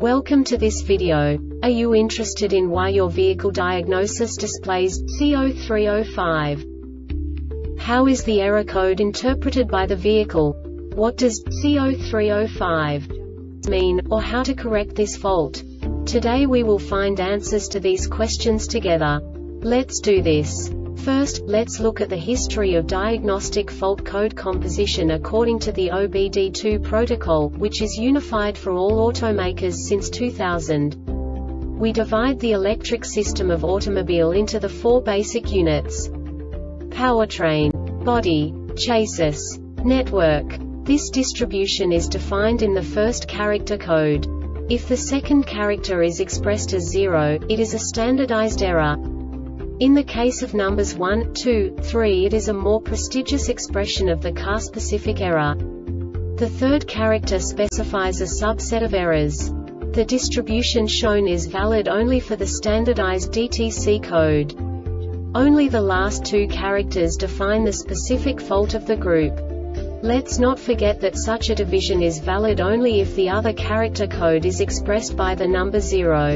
Welcome to this video. Are you interested in why your vehicle diagnosis displays C0305? How is the error code interpreted by the vehicle? What does C0305 mean, or how to correct this fault? Today we will find answers to these questions together. Let's do this. First, let's look at the history of diagnostic fault code composition according to the OBD2 protocol, which is unified for all automakers since 2000. We divide the electric system of automobile into the four basic units: powertrain, body, chassis, network. This distribution is defined in the first character code. If the second character is expressed as 0, it is a standardized error. In the case of numbers 1, 2, 3, it is a more prestigious expression of the car-specific error. The third character specifies a subset of errors. The distribution shown is valid only for the standardized DTC code. Only the last two characters define the specific fault of the group. Let's not forget that such a division is valid only if the other character code is expressed by the number 0.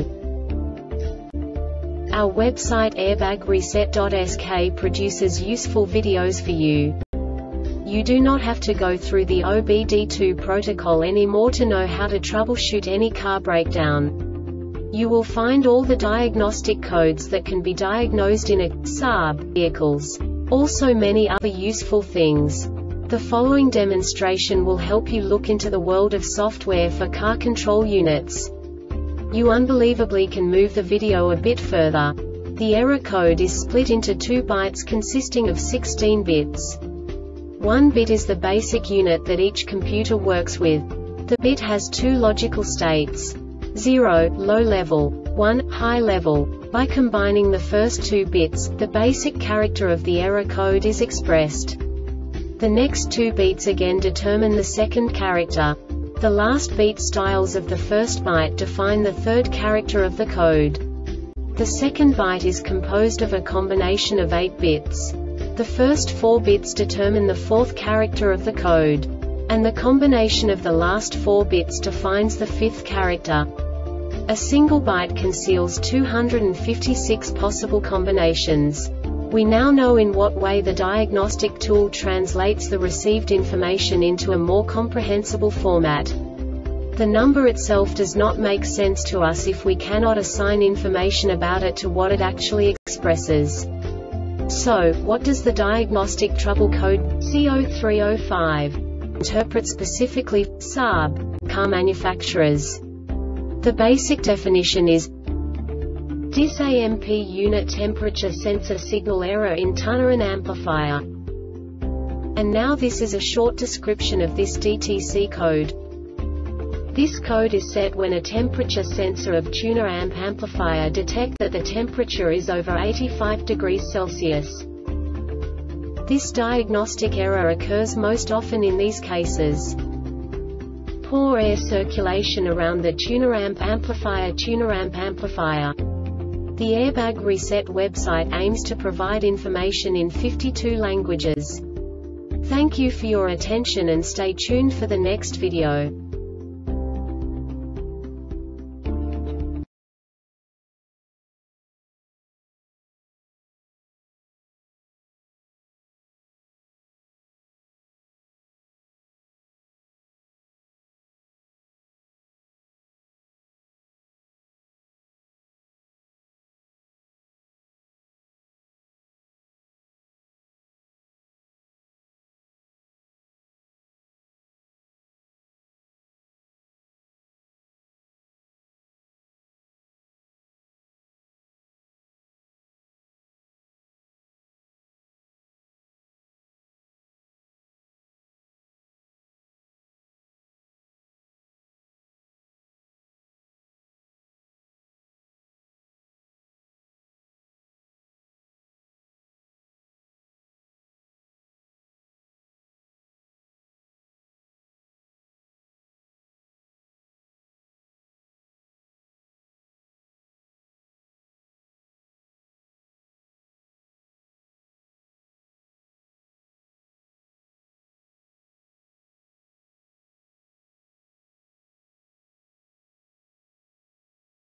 Our website airbagreset.sk produces useful videos for you. You do not have to go through the OBD2 protocol anymore to know how to troubleshoot any car breakdown. You will find all the diagnostic codes that can be diagnosed in a Saab vehicles. Also many other useful things. The following demonstration will help you look into the world of software for car control units. You unbelievably can move the video a bit further. The error code is split into 2 bytes consisting of 16 bits. 1 bit is the basic unit that each computer works with. The bit has 2 logical states: 0, low level, 1, high level. By combining the first 2 bits, the basic character of the error code is expressed. The next 2 beats again determine the second character. The last beat styles of the first byte define the third character of the code. The second byte is composed of a combination of 8 bits. The first 4 bits determine the fourth character of the code. And the combination of the last 4 bits defines the fifth character. A single byte conceals 256 possible combinations. We now know in what way the diagnostic tool translates the received information into a more comprehensible format. The number itself does not make sense to us if we cannot assign information about it to what it actually expresses. So, what does the diagnostic trouble code C0305 interpret specifically for Saab car manufacturers? The basic definition is DIS-AMP unit temperature sensor signal error in tuner and amplifier. And now this is a short description of this DTC code. This code is set when a temperature sensor of tuner amp amplifier detects that the temperature is over 85 degrees Celsius. This diagnostic error occurs most often in these cases: poor air circulation around the tuner amp amplifier. The Airbag Reset website aims to provide information in 52 languages. Thank you for your attention and stay tuned for the next video.